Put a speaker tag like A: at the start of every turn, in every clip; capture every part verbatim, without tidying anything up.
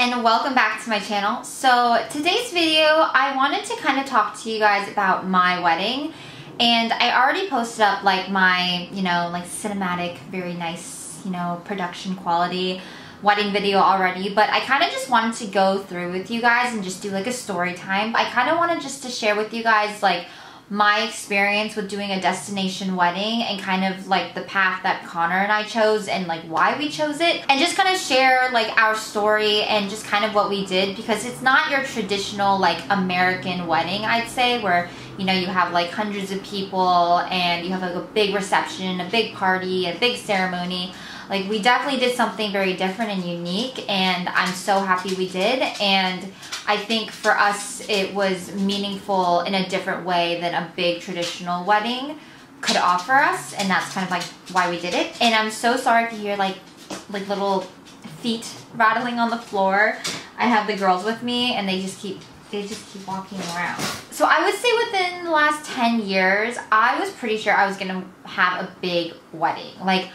A: and welcome back to my channel. So today's video, I wanted to kind of talk to you guys about my wedding, and I already posted up like my, you know, like cinematic, very nice, you know, production quality wedding video already, but I kind of just wanted to go through with you guys and just do like a story time. I kind of wanted just to share with you guys like my experience with doing a destination wedding and kind of like the path that Connor and I chose and like why we chose it, and just kind of share like our story and just kind of what we did, because it's not your traditional like American wedding, I'd say, where you know you have like hundreds of people and you have like a big reception, a big party, a big ceremony. Like, we definitely did something very different and unique, and I'm so happy we did. And I think for us it was meaningful in a different way than a big traditional wedding could offer us, and that's kind of like why we did it. And I'm so sorry if you hear like like little feet rattling on the floor. I have the girls with me and they just keep they just keep walking around. So I would say within the last ten years, I was pretty sure I was gonna have a big wedding. Like,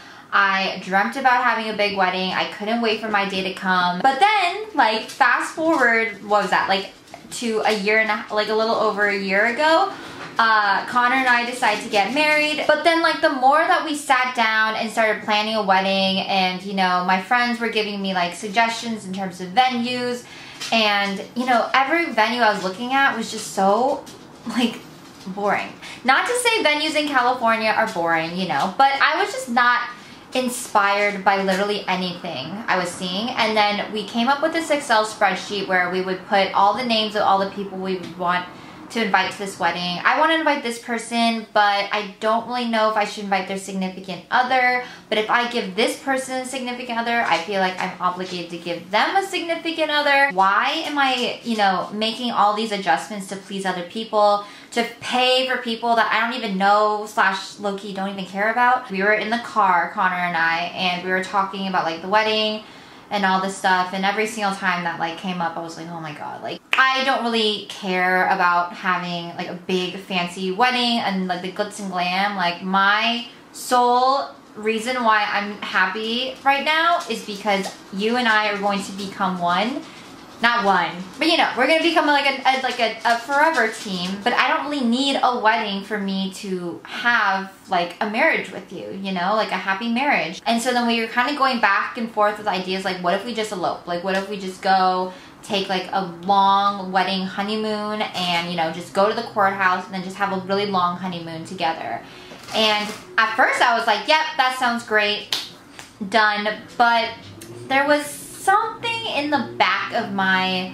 A: I dreamt about having a big wedding. I couldn't wait for my day to come. But then, like, fast forward, what was that? Like, to a year and a like a little over a year ago, uh, Connor and I decided to get married. But then, like, the more that we sat down and started planning a wedding, and, you know, my friends were giving me, like, suggestions in terms of venues, and, you know, every venue I was looking at was just so, like, boring. Not to say venues in California are boring, you know, but I was just not inspired by literally anything I was seeing. And then we came up with this Excel spreadsheet where we would put all the names of all the people we would want to invite to this wedding. I want to invite this person, but I don't really know if I should invite their significant other. But if I give this person a significant other, I feel like I'm obligated to give them a significant other. Why am I, you know, making all these adjustments to please other people, to pay for people that I don't even know slash low-key don't even care about? We were in the car, Connor and I, and we were talking about like the wedding and all this stuff, and every single time that like came up, I was like, oh my god, like I don't really care about having like a big fancy wedding and like the glitz and glam. Like, my sole reason why I'm happy right now is because you and I are going to become one. Not one, but you know, we're gonna become like a, a like a, a forever team. But I don't really need a wedding for me to have like a marriage with you, you know, like a happy marriage. And so then we were kind of going back and forth with ideas like, what if we just elope? Like, what if we just go take like a long wedding honeymoon and, you know, just go to the courthouse and then just have a really long honeymoon together. And at first I was like, yep, that sounds great, done. But there was something in the back of my,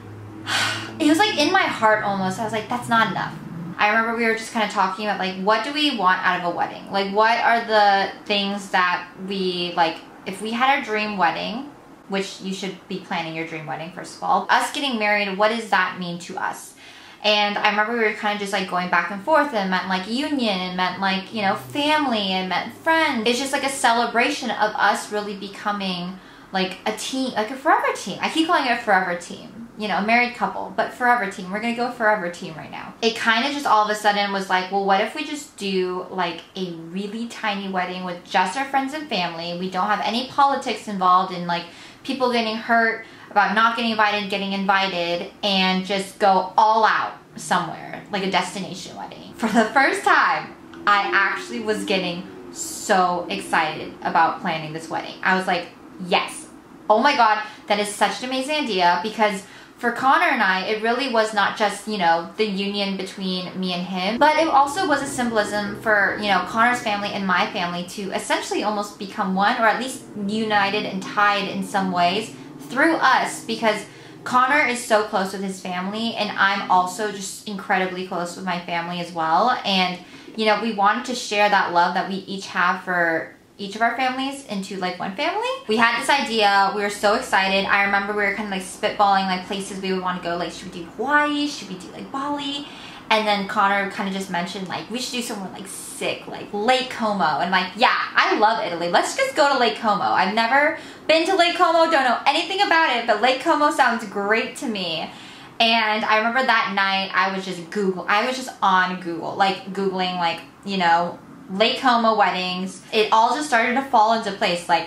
A: it was like in my heart almost. I was like, that's not enough. I remember we were just kind of talking about like, what do we want out of a wedding? Like, what are the things that we, like, if we had our dream wedding, which you should be planning your dream wedding first of all, us getting married, what does that mean to us? And I remember we were kind of just like going back and forth, and it meant like union, and meant like, you know, family, and meant friends. It's just like a celebration of us really becoming like a team, like a forever team. I keep calling it a forever team. You know, a married couple, but forever team. We're gonna go forever team right now. It kind of just all of a sudden was like, well, what if we just do like a really tiny wedding with just our friends and family? We don't have any politics involved in like people getting hurt about not getting invited, getting invited, and just go all out somewhere, like a destination wedding. For the first time, I actually was getting so excited about planning this wedding. I was like, yes. Oh my god, that is such an amazing idea, because for Connor and I, it really was not just, you know, the union between me and him, but it also was a symbolism for, you know, Connor's family and my family to essentially almost become one, or at least united and tied in some ways through us, because Connor is so close with his family, and I'm also just incredibly close with my family as well. And, you know, we wanted to share that love that we each have for each of our families into like one family. We had this idea, we were so excited. I remember we were kind of like spitballing like places we would want to go, like should we do Hawaii, should we do like Bali? And then Connor kind of just mentioned like we should do somewhere like sick, like Lake Como. And like, yeah, I love Italy, let's just go to Lake Como. I've never been to Lake Como, don't know anything about it, but Lake Como sounds great to me. And I remember that night I was just Google, I was just on Google, like Googling like, you know, Lake Como weddings. It all just started to fall into place. Like,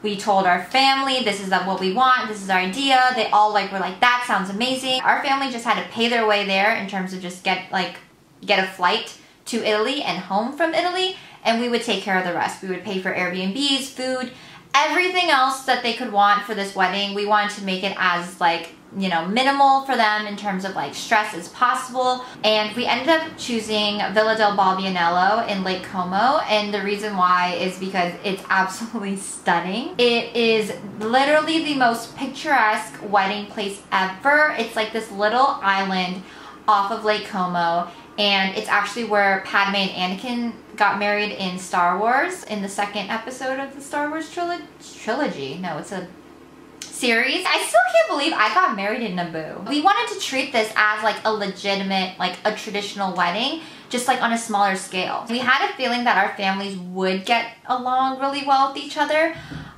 A: We told our family, this is what we want, this is our idea. They all like were like, that sounds amazing. Our family just had to pay their way there in terms of just get like get a flight to Italy and home from Italy, and we would take care of the rest. We would pay for Airbnbs, food, everything else that they could want for this wedding. We wanted to make it as like, you know, minimal for them in terms of like stress as possible. And we ended up choosing Villa del Balbianello in Lake Como, and the reason why is because it's absolutely stunning. It is literally the most picturesque wedding place ever. It's like this little island off of Lake Como, and it's actually where Padme and Anakin got married in Star Wars, in the second episode of the Star Wars trilo trilogy. No, it's a series. I still can't believe I got married in Naboo. We wanted to treat this as like a legitimate, like a traditional wedding, just like on a smaller scale. We had a feeling that our families would get along really well with each other.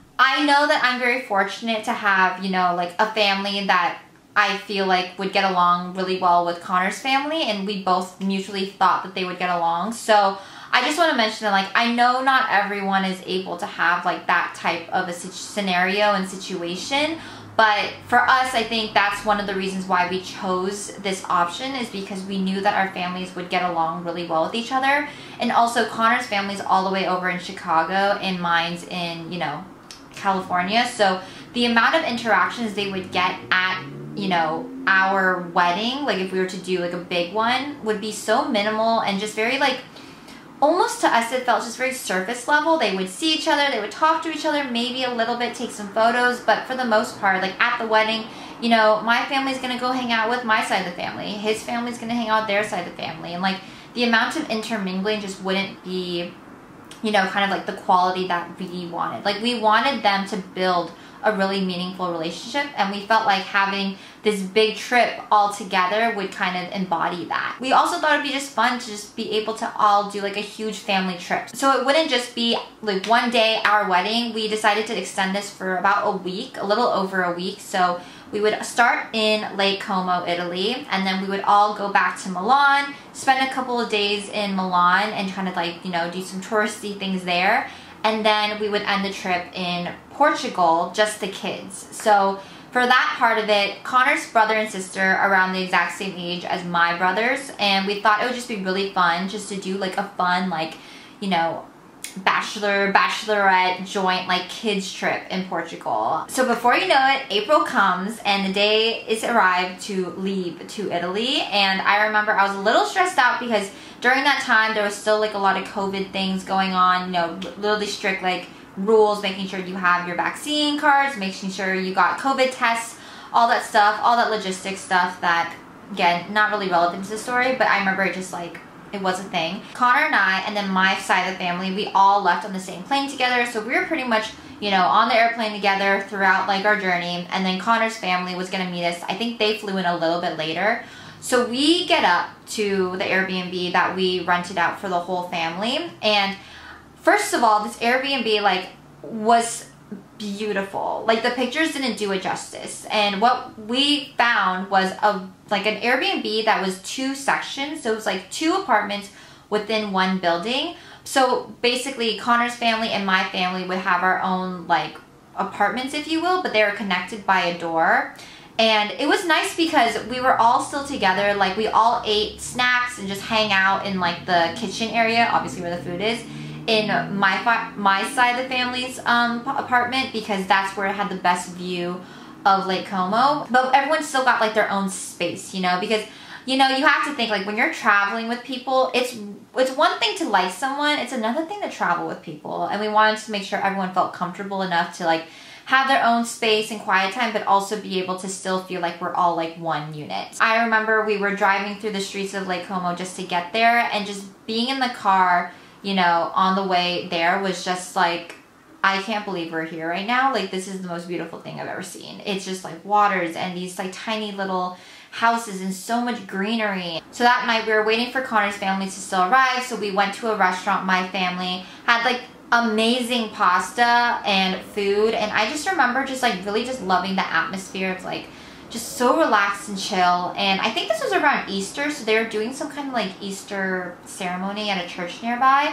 A: I know that I'm very fortunate to have, you know, like a family that I feel like would get along really well with Connor's family, and we both mutually thought that they would get along. So I just want to mention that, like, I know not everyone is able to have like that type of a scenario and situation, but for us, I think that's one of the reasons why we chose this option, is because we knew that our families would get along really well with each other. And also Connor's family's all the way over in Chicago and mine's in, you know, California. So the amount of interactions they would get at, you know, our wedding, like if we were to do like a big one, would be so minimal and just very like, almost to us it felt just very surface level. They would see each other, they would talk to each other, maybe a little bit, take some photos, but for the most part, like at the wedding, you know, my family's gonna go hang out with my side of the family, his family's gonna hang out with their side of the family, and like the amount of intermingling just wouldn't be, you know, kind of like the quality that we wanted. Like we wanted them to build a really meaningful relationship, and we felt like having this big trip all together would kind of embody that. We also thought it'd be just fun to just be able to all do like a huge family trip. So it wouldn't just be like one day our wedding. We decided to extend this for about a week, a little over a week. So we would start in Lake Como, Italy, and then we would all go back to Milan, spend a couple of days in Milan and kind of like, you know, do some touristy things there. And then we would end the trip in Portugal, just the kids. So for that part of it, Connor's brother and sister are around the exact same age as my brothers, and we thought it would just be really fun just to do like a fun, like, you know, bachelor, bachelorette joint like kids trip in Portugal. So before you know it, April comes and the day is arrived to leave to Italy, and I remember I was a little stressed out because during that time there was still like a lot of COVID things going on, you know, really strict like rules, making sure you have your vaccine cards, making sure you got COVID tests, all that stuff, all that logistics stuff that, again, not really relevant to the story, but I remember it just like, it was a thing. Connor and I, and then my side of the family, we all left on the same plane together, so we were pretty much, you know, on the airplane together throughout like our journey, and then Connor's family was gonna meet us. I think they flew in a little bit later. So we get up to the Airbnb that we rented out for the whole family, and first of all, this Airbnb like was beautiful. Like the pictures didn't do it justice. And what we found was a like an Airbnb that was two sections. So it was like two apartments within one building. So basically Connor's family and my family would have our own like apartments, if you will, but they were connected by a door. And it was nice because we were all still together. Like we all ate snacks and just hang out in like the kitchen area, obviously where the food is, in my my side of the family's um, apartment, because that's where it had the best view of Lake Como. But everyone still got like their own space, you know, because, you know, you have to think like when you're traveling with people, it's it's one thing to like someone, it's another thing to travel with people. And we wanted to make sure everyone felt comfortable enough to like have their own space and quiet time, but also be able to still feel like we're all like one unit. I remember we were driving through the streets of Lake Como just to get there, and just being in the car, you know, on the way there was just like, I can't believe we're here right now. Like, this is the most beautiful thing I've ever seen. It's just like waters and these like tiny little houses and so much greenery. So that night we were waiting for Connor's family to still arrive. So we went to a restaurant. My family had like amazing pasta and food. And I just remember just like really just loving the atmosphere of like, just so relaxed and chill. And I think this was around Easter, so they were doing some kind of like Easter ceremony at a church nearby.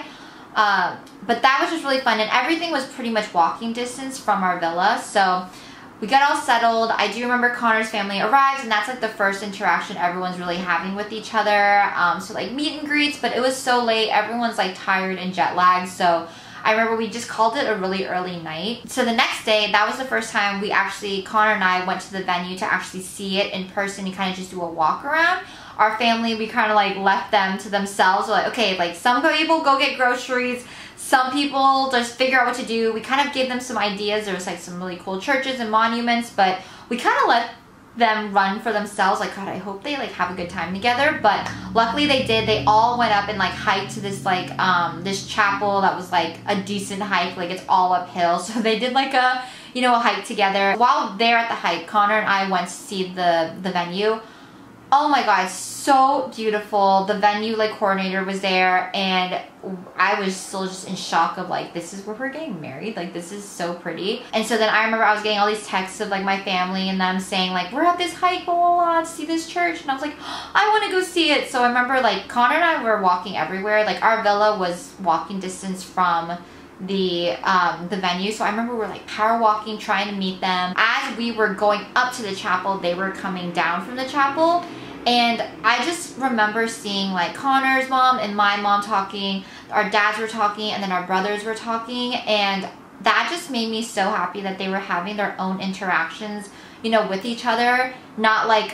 A: Um, but that was just really fun, and everything was pretty much walking distance from our villa. So we got all settled. I do remember Connor's family arrives, and that's like the first interaction everyone's really having with each other. Um, so like meet and greets, but it was so late. Everyone's like tired and jet lagged. So I remember we just called it a really early night. So the next day, that was the first time we actually, Connor and I went to the venue to actually see it in person and kind of just do a walk around. Our family, we kind of like left them to themselves. We're like, okay, like some people go get groceries. Some people just figure out what to do. We kind of gave them some ideas. There was like some really cool churches and monuments, but we kind of let them run for themselves. Like, God, I hope they like have a good time together. But luckily they did. They all went up and like hiked to this like um this chapel that was like a decent hike. Like it's all uphill. So they did like a, you know, a hike together. While they're at the hike, Connor and I went to see the the venue. Oh my God, so beautiful. The venue like coordinator was there, and I was still just in shock of like, this is where we're getting married. Like, this is so pretty. And so then I remember I was getting all these texts of like my family and them saying like, we're at this hike, blah, blah, blah, to see this church. And I was like, oh, I want to go see it. So I remember like Connor and I were walking everywhere. Like our villa was walking distance from the um the venue, so I remember we were like power walking, trying to meet them. As we were going up to the chapel, they were coming down from the chapel, and I just remember seeing like Connor's mom and my mom talking, our dads were talking, and then our brothers were talking, and that just made me so happy that they were having their own interactions, you know, with each other, not like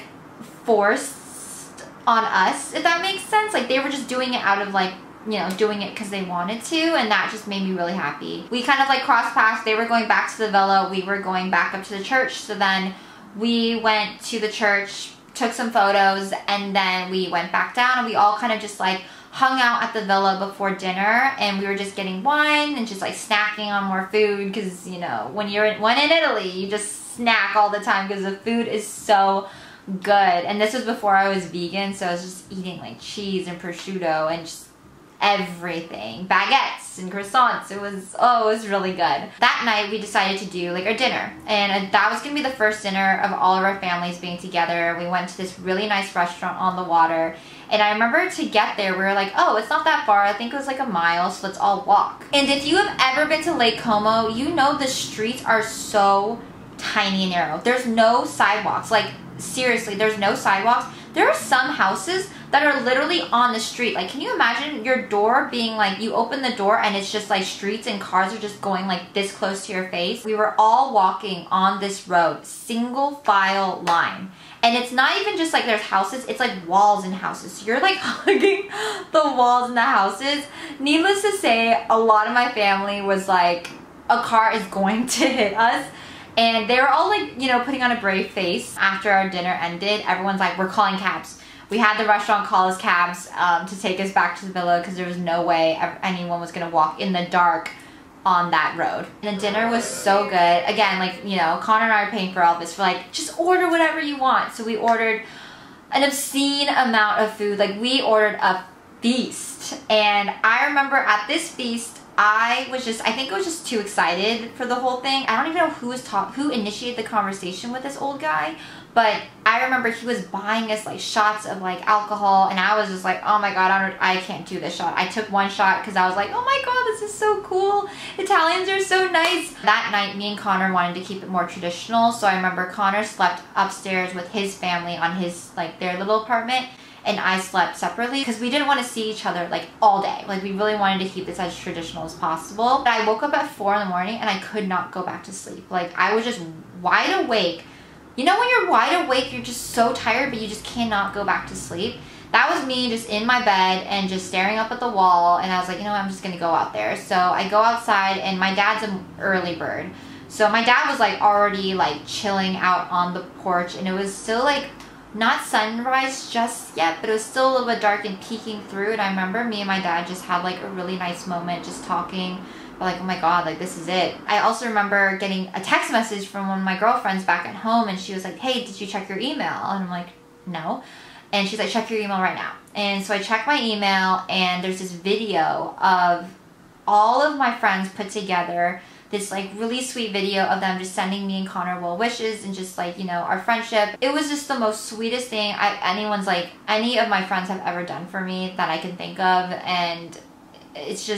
A: forced on us, if that makes sense. Like they were just doing it out of like, you know, doing it because they wanted to, and that just made me really happy. We kind of like crossed paths. They were going back to the villa, we were going back up to the church. So then we went to the church, took some photos, and then we went back down, and we all kind of just like hung out at the villa before dinner, and we were just getting wine and just like snacking on more food, because you know, when you're in, when in Italy, you just snack all the time because the food is so good. And this was before I was vegan, so I was just eating like cheese and prosciutto and just everything, baguettes and croissants. It was, oh, it was really good. That night we decided to do like our dinner, and that was gonna be the first dinner of all of our families being together. We went to this really nice restaurant on the water, and I remember to get there we were like, oh, it's not that far. I think it was like a mile, so let's all walk. And if you have ever been to Lake Como, you know the streets are so tiny and narrow. There's no sidewalks. Like seriously, there's no sidewalks. There are some houses that are literally on the street. Like, can you imagine your door being like, you open the door and it's just like streets and cars are just going like this close to your face? We were all walking on this road, single file line. And it's not even just like there's houses, it's like walls and houses. So you're like hugging the walls and the houses. Needless to say, a lot of my family was like, a car is going to hit us. And they were all like, you know, putting on a brave face. After our dinner ended, everyone's like, we're calling cabs. We had the restaurant call us cabs um, to take us back to the villa, because there was no way anyone was gonna walk in the dark on that road. And the dinner was so good. Again, like, you know, Connor and I are paying for all this. We're like, just order whatever you want. So we ordered an obscene amount of food. Like, we ordered a feast. And I remember at this feast, I was just, I think I was just too excited for the whole thing. I don't even know who was talk, who initiated the conversation with this old guy, but I remember he was buying us like shots of like alcohol, and I was just like, oh my God, I, don't, I can't do this shot. I took one shot because I was like, oh my God, this is so cool. Italians are so nice. That night, me and Connor wanted to keep it more traditional, so I remember Connor slept upstairs with his family on his, like their little apartment, and I slept separately because we didn't want to see each other like all day. Like, we really wanted to keep this as traditional as possible. But I woke up at four in the morning and I could not go back to sleep. Like, I was just wide awake. You know when you're wide awake, you're just so tired, but you just cannot go back to sleep? That was me just in my bed and just staring up at the wall, and I was like, you know what, I'm just gonna go out there. So I go outside, and my dad's an early bird. So my dad was like already like chilling out on the porch, and it was still like not sunrise just yet, but it was still a little bit dark and peeking through. And I remember me and my dad just had like a really nice moment just talking, but like, oh my God, like this is it. I also remember getting a text message from one of my girlfriends back at home, and she was like, hey, did you check your email? And I'm like, no. And she's like, check your email right now. And so I checked my email, and there's this video of all of my friends put together, this like really sweet video of them just sending me and Connor well wishes and just like, you know, our friendship. It was just the most sweetest thing I, anyone's like, any of my friends have ever done for me that I can think of. And it's just,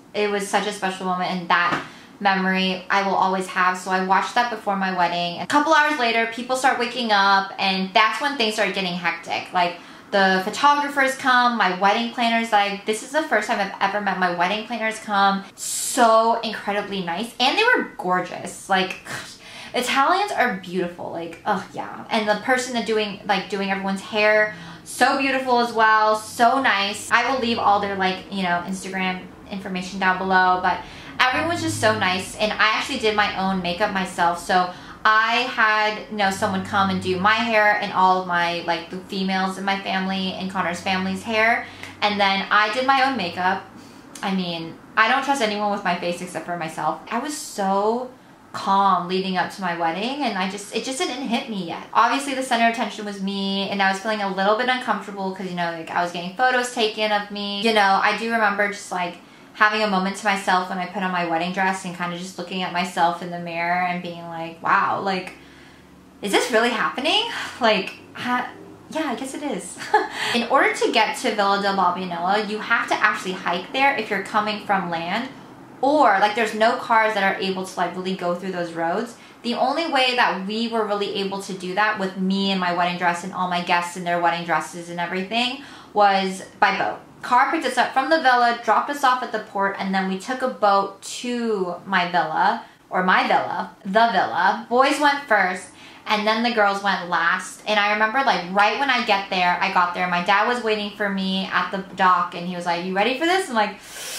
A: it was such a special moment, and that memory I will always have. So I watched that before my wedding. A couple hours later, people start waking up, and that's when things started getting hectic. Like, the photographers come, my wedding planners, like, this is the first time I've ever met my wedding planners come. So incredibly nice, and they were gorgeous. Like, Italians are beautiful, like, oh yeah. And the person that doing, like, doing everyone's hair, so beautiful as well, so nice. I will leave all their, like, you know, Instagram information down below, but everyone was just so nice. And I actually did my own makeup myself, so I had, you know, someone come and do my hair and all of my, like, the females in my family and Connor's family's hair. And then I did my own makeup. I mean, I don't trust anyone with my face except for myself. I was so calm leading up to my wedding, and I just, it just didn't hit me yet. Obviously, the center of attention was me, and I was feeling a little bit uncomfortable because, you know, like, I was getting photos taken of me. You know, I do remember just, like, having a moment to myself when I put on my wedding dress and kind of just looking at myself in the mirror and being like, wow, like, is this really happening? Like, ha yeah, I guess it is. In order to get to Villa del Balbinello, you have to actually hike there if you're coming from land, or, like, there's no cars that are able to, like, really go through those roads. The only way that we were really able to do that with me and my wedding dress and all my guests in their wedding dresses and everything was by boat. Car picked us up from the villa, dropped us off at the port, and then we took a boat to my villa, or my villa, the villa. Boys went first, and then the girls went last. And I remember, like, right when I get there, I got there, my dad was waiting for me at the dock, and he was like, you ready for this? I'm like,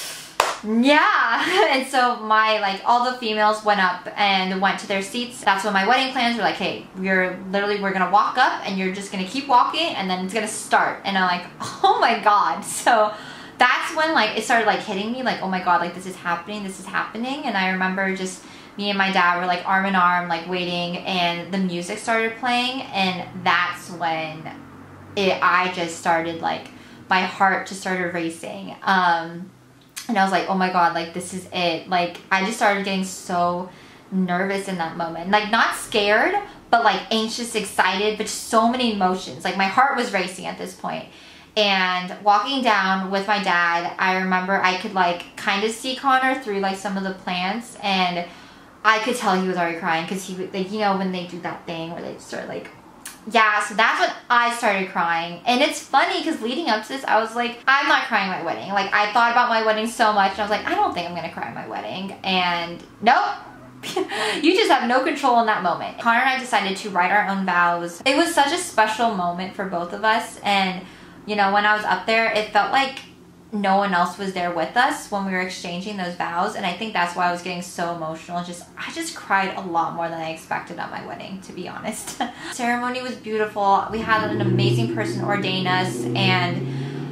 A: yeah. And so my, like, all the females went up and went to their seats. That's when my wedding planners were like, hey, we're literally, we're gonna walk up and you're just gonna keep walking and then it's gonna start. And I'm like, oh my God. So that's when, like, it started, like, hitting me, like, oh my God, like, this is happening, this is happening. And I remember just me and my dad were, like, arm in arm, like, waiting, and the music started playing, and that's when it, I just started, like, my heart just started racing. Um, And I was like, oh my God, like, this is it. Like, I just started getting so nervous in that moment. Like, not scared, but, like, anxious, excited, but just so many emotions. Like, my heart was racing at this point. And walking down with my dad, I remember I could, like, kind of see Connor through, like, some of the plants. And I could tell he was already crying because he, like, you know, when they do that thing where they start, like, yeah, so that's when I started crying. And it's funny because leading up to this, I was like, I'm not crying at my wedding. Like, I thought about my wedding so much, and I was like, I don't think I'm gonna cry at my wedding. And nope. You just have no control in that moment. Connor and I decided to write our own vows. It was such a special moment for both of us. And, you know, when I was up there, it felt like no one else was there with us when we were exchanging those vows, and I think that's why I was getting so emotional. Just I just cried a lot more than I expected at my wedding, to be honest. Ceremony was beautiful. We had an amazing person ordain us, and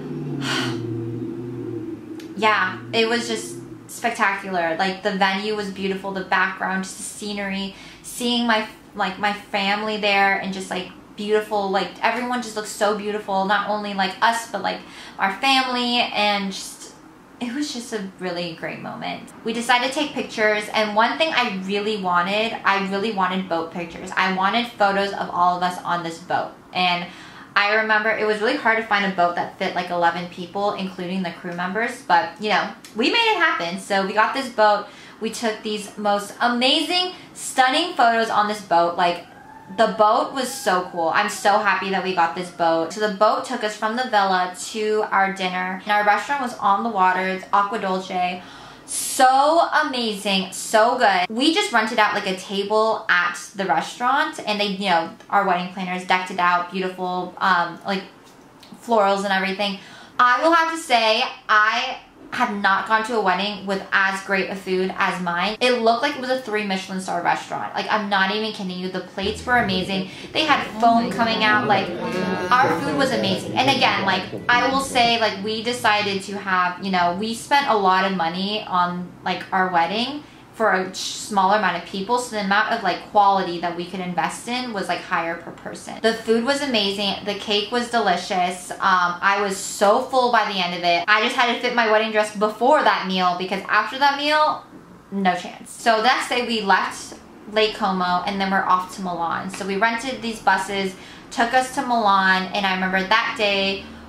A: yeah, it was just spectacular. Like, the venue was beautiful, the background, just the scenery, seeing my like my family there, and just, like, beautiful, like, everyone just looked so beautiful, not only, like, us, but, like, our family, and just, it was just a really great moment. We decided to take pictures, and one thing I really wanted, I really wanted boat pictures. I wanted photos of all of us on this boat, and I remember it was really hard to find a boat that fit, like, eleven people, including the crew members, but, you know, we made it happen. So we got this boat, we took these most amazing, stunning photos on this boat. Like, the boat was so cool. I'm so happy that we got this boat. So the boat took us from the villa to our dinner, and our restaurant was on the water. It's Acqua Dolce. So amazing, so good. We just rented out, like, a table at the restaurant, and they, you know, our wedding planners decked it out, beautiful, um, like, florals and everything. I will have to say, I have not gone to a wedding with as great a food as mine. It looked like it was a three Michelin star restaurant. Like, I'm not even kidding you. The plates were amazing. They had foam coming out. Like, our food was amazing. And again, like, I will say, like, we decided to have, you know, we spent a lot of money on, like, our wedding for a smaller amount of people, so the amount of, like, quality that we could invest in was, like, higher per person. The food was amazing. The cake was delicious. Um, I was so full by the end of it. I just had to fit my wedding dress before that meal, because after that meal, no chance. So the next day we left Lake Como, and then we're off to Milan. So we rented these buses, took us to Milan, and I remember that day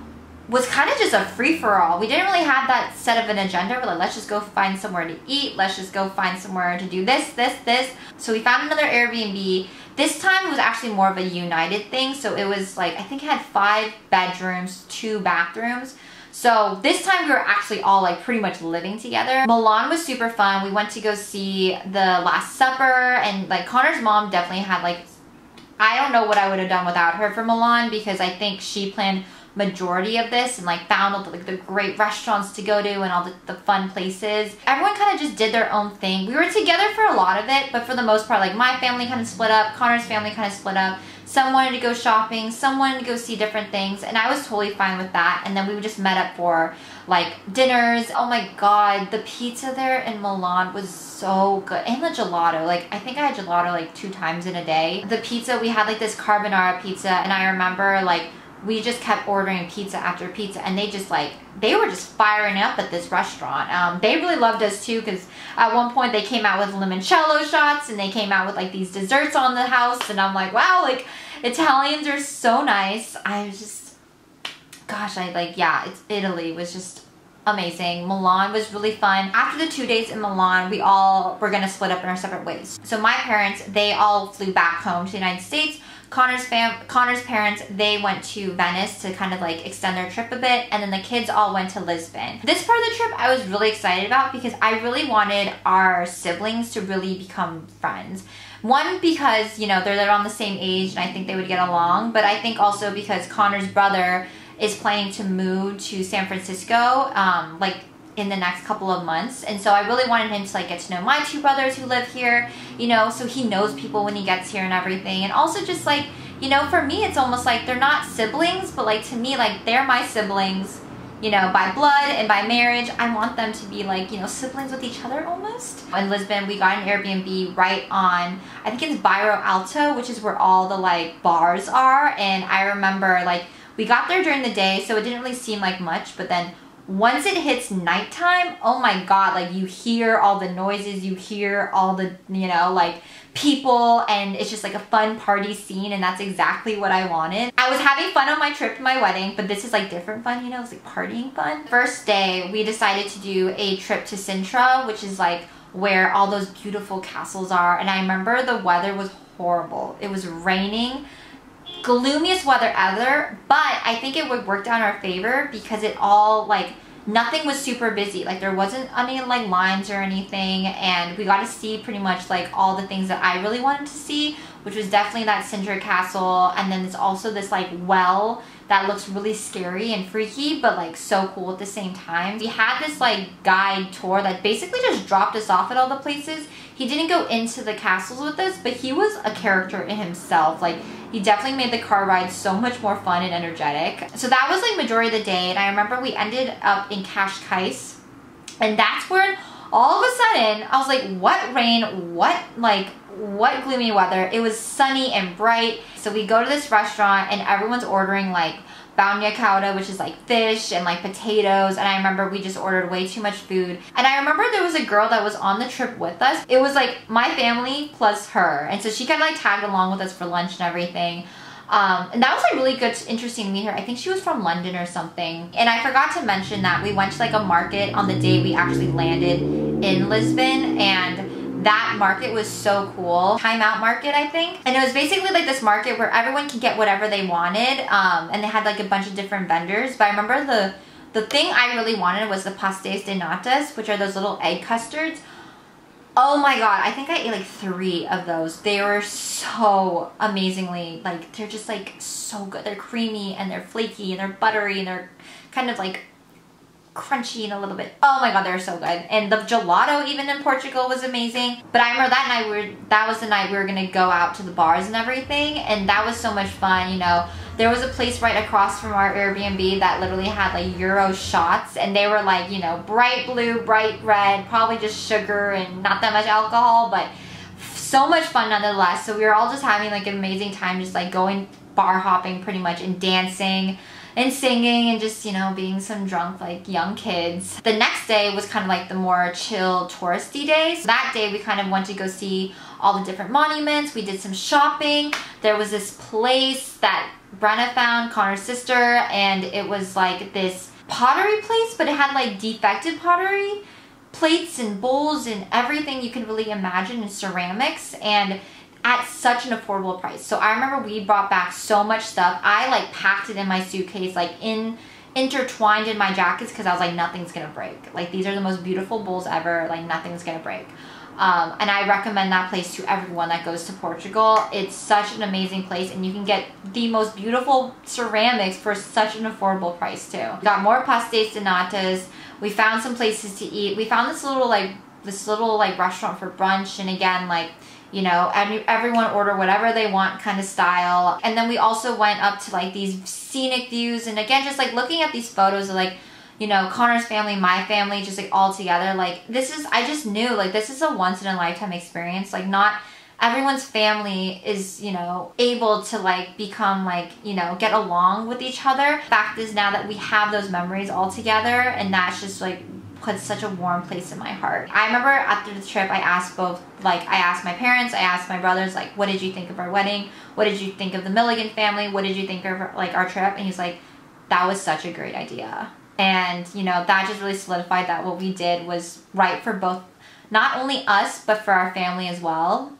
A: was kind of just a free-for-all. We didn't really have that set of an agenda. We're like, let's just go find somewhere to eat. Let's just go find somewhere to do this, this, this. So we found another Airbnb. This time it was actually more of a united thing. So it was like, I think it had five bedrooms, two bathrooms. So this time we were actually all like pretty much living together. Milan was super fun. We went to go see The Last Supper, and like Connor's mom definitely had like, I don't know what I would have done without her for Milan, because I think she planned majority of this and like found all the, like the great restaurants to go to and all the, the fun places. Everyone kind of just did their own thing. We were together for a lot of it, but for the most part, like my family kind of split up, Connor's family kind of split up. Some wanted to go shopping, some wanted to go see different things, and I was totally fine with that. And then we just met up for like dinners. Oh my god, the pizza there in Milan was so good. And the gelato, like I think I had gelato like two times in a day. The pizza, we had like this carbonara pizza, and I remember like we just kept ordering pizza after pizza, and they just like, they were just firing up at this restaurant. Um, they really loved us too, because at one point they came out with limoncello shots, and they came out with like these desserts on the house, and I'm like, wow, like Italians are so nice. I was just, gosh, I like, yeah, it's Italy was just amazing. Milan was really fun. After the two days in Milan, we all were gonna split up in our separate ways. So my parents, they all flew back home to the United States. Connor's fam Connor's parents, they went to Venice to kind of like extend their trip a bit, and then the kids all went to Lisbon. This part of the trip I was really excited about, because I really wanted our siblings to really become friends. One, because, you know, they're, they're on the same age and I think they would get along, but I think also because Connor's brother is planning to move to San Francisco, um, like in the next couple of months, and so I really wanted him to like get to know my two brothers who live here, you know, so he knows people when he gets here and everything. And also just like, you know, for me it's almost like they're not siblings, but like to me, like they're my siblings, you know, by blood and by marriage. I want them to be like, you know, siblings with each other almost. In Lisbon, we got an Airbnb right on, I think it's Bairro Alto, which is where all the like bars are. And I remember like we got there during the day, so it didn't really seem like much, but then once it hits nighttime, oh my god, like you hear all the noises, you hear all the, you know, like people, and it's just like a fun party scene, and that's exactly what I wanted. I was having fun on my trip to my wedding, but this is like different fun, you know, it's like partying fun. First day, we decided to do a trip to Sintra, which is like where all those beautiful castles are, and I remember the weather was horrible. It was raining. Gloomiest weather ever, but I think it would work out in our favor because it all like nothing was super busy, like there wasn't any like lines or anything, and we got to see pretty much like all the things that I really wanted to see, which was definitely that Sintra Castle, and then there's also this like well that looks really scary and freaky, but like so cool at the same time. We had this like guide tour that basically just dropped us off at all the places. He didn't go into the castles with us, but he was a character in himself. Like he definitely made the car ride so much more fun and energetic. So that was like majority of the day, and I remember we ended up in Cascais, and that's where all of a sudden I was like, what rain, what like what gloomy weather. It was sunny and bright. So we go to this restaurant and everyone's ordering like bagna cauda, which is like fish and like potatoes, and I remember we just ordered way too much food. And I remember there was a girl that was on the trip with us. It was like my family plus her, and so she kind of like tagged along with us for lunch and everything. Um, and that was like really good, interesting to meet her. I think she was from London or something. And I forgot to mention that we went to like a market on the day we actually landed in Lisbon, and that market was so cool. Time Out Market, I think. And it was basically like this market where everyone could get whatever they wanted. Um, and they had like a bunch of different vendors. But I remember the, the thing I really wanted was the pastéis de natas, which are those little egg custards. Oh my god, I think I ate like three of those. They were so amazingly, like, they're just like so good. They're creamy and they're flaky and they're buttery and they're kind of like crunchy and a little bit, oh my god, they're so good. And the gelato even in Portugal was amazing. But I remember that night, we were, that was the night we were gonna go out to the bars and everything, and that was so much fun, you know. There was a place right across from our Airbnb that literally had like Euro shots, and they were like, you know, bright blue, bright red, probably just sugar and not that much alcohol, but so much fun nonetheless. So we were all just having like an amazing time, just like going bar hopping pretty much and dancing. and singing and just, you know, being some drunk, like, young kids. The next day was kind of like the more chill touristy day. So that day we kind of went to go see all the different monuments. We did some shopping. There was this place that Brenna found, Connor's sister, and it was like this pottery place, but it had like defective pottery, plates and bowls and everything you can really imagine in ceramics, and at such an affordable price. So I remember we brought back so much stuff. I like packed it in my suitcase, like in intertwined in my jackets, because I was like, nothing's gonna break. Like, these are the most beautiful bowls ever, like nothing's gonna break. Um, and I recommend that place to everyone that goes to Portugal. It's such an amazing place, and you can get the most beautiful ceramics for such an affordable price too. We got more pastéis de natas. We found some places to eat. We found this little like this little like restaurant for brunch, and again, like, you know, every, everyone order whatever they want kind of style. And then we also went up to like these scenic views, and again, just like looking at these photos of like, you know, Connor's family, my family, just like all together. Like, this is, I just knew like this is a once in a lifetime experience. Like, not everyone's family is, you know, able to like become like, you know, get along with each other. Fact is now that we have those memories all together, and that's just like puts such a warm place in my heart. I remember after the trip, I asked both, like, I asked my parents, I asked my brothers, like, what did you think of our wedding? What did you think of the Milligan family? What did you think of, like, our trip? And he's like, that was such a great idea. And, you know, that just really solidified that what we did was right for both, not only us, but for our family as well.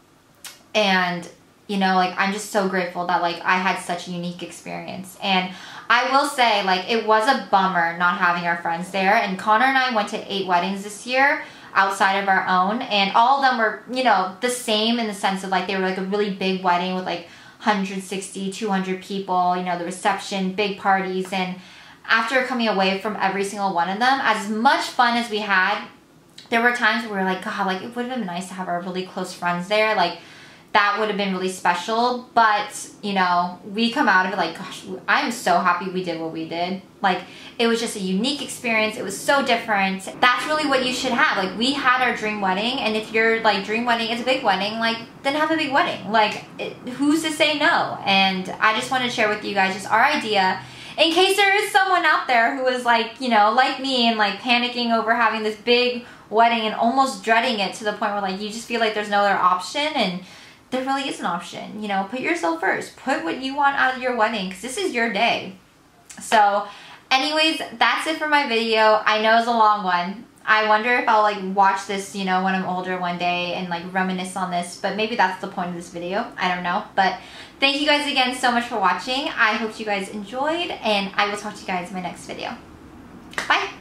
A: And, you know, like, I'm just so grateful that, like, I had such a unique experience. And I will say, like, it was a bummer not having our friends there. And Connor and I went to eight weddings this year outside of our own. And all of them were, you know, the same in the sense of, like, they were, like, a really big wedding with, like, one hundred sixty, two hundred people, you know, the reception, big parties. And after coming away from every single one of them, as much fun as we had, there were times where we were like, God, like, it would have been nice to have our really close friends there. Like, that would have been really special. But, you know, we come out of it like, gosh, I'm so happy we did what we did. Like, it was just a unique experience. It was so different. That's really what you should have. Like, we had our dream wedding, and if your, like, dream wedding is a big wedding, like, then have a big wedding. Like, it, who's to say no? And I just wanted to share with you guys just our idea, in case there is someone out there who is, like, you know, like me, and, like, panicking over having this big wedding and almost dreading it to the point where, like, you just feel like there's no other option. And there really is an option. You know, put yourself first. Put what you want out of your wedding, because this is your day. So anyways, that's it for my video. I know it's a long one. I wonder if I'll, like, watch this, you know, when I'm older one day and, like, reminisce on this, but maybe that's the point of this video. I don't know. But thank you guys again so much for watching. I hope you guys enjoyed, and I will talk to you guys in my next video. Bye!